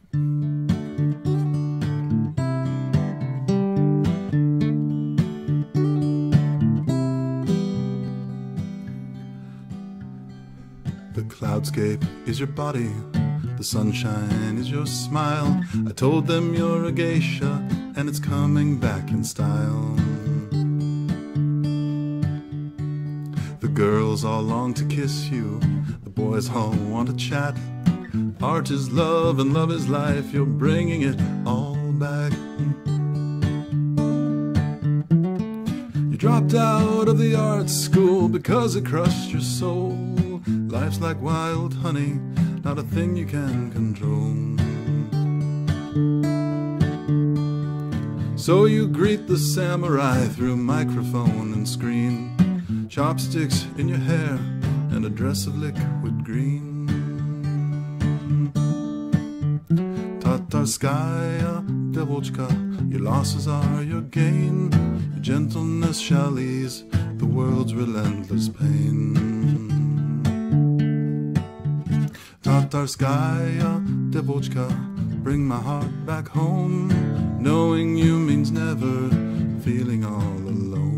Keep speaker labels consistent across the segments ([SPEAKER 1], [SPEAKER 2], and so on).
[SPEAKER 1] The cloudscape is your body, the sunshine is your smile. I told them you're a geisha, and it's coming back in style. The girls all long to kiss you, the boys all want to chat. Art is love and love is life, you're bringing it all back. You dropped out of the art school because it crushed your soul. Life's like wild honey, not a thing you can control. So you greet the samurai through microphone and screen, chopsticks in your hair and a dress of liquid green. Tatarskaya Devochka, your losses are your gain. Your gentleness shall ease the world's relentless pain. Tatarskaya Devochka, bring my heart back home. Knowing you means never feeling all alone.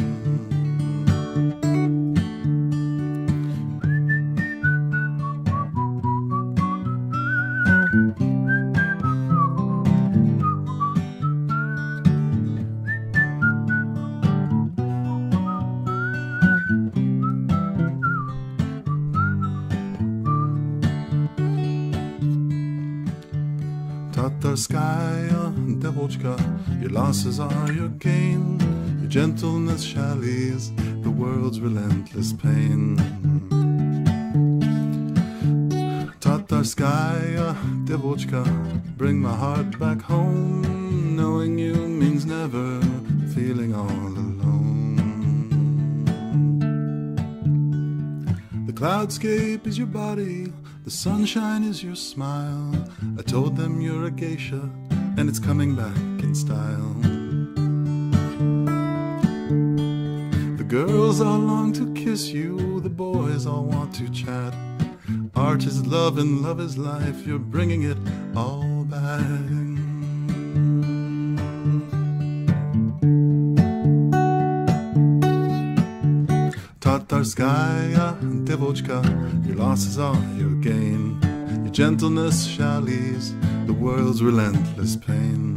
[SPEAKER 1] Tatarskaya Devochka, your losses are your gain. Your gentleness shall ease the world's relentless pain. Tatarskaya Devochka, bring my heart back home. Knowing you means never feeling all alone. The cloudscape is your body, the sunshine is your smile. I told them you're a geisha, and it's coming back in style. The girls all long to kiss you, the boys all want to chat. Art is love and love is life, you're bringing it all back. Tatarskaya Devochka, your losses are your gain. Your gentleness shall ease the world's relentless pain.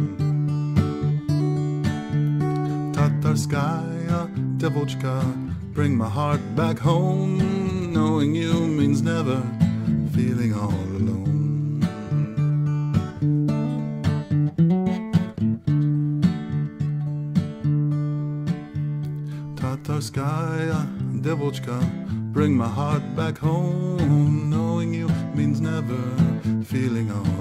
[SPEAKER 1] Tatarskaya Devochka, bring my heart back home. Knowing you means never feeling all alone. Tatarskaya Devochka, bring my heart back home. Knowing you means never feeling all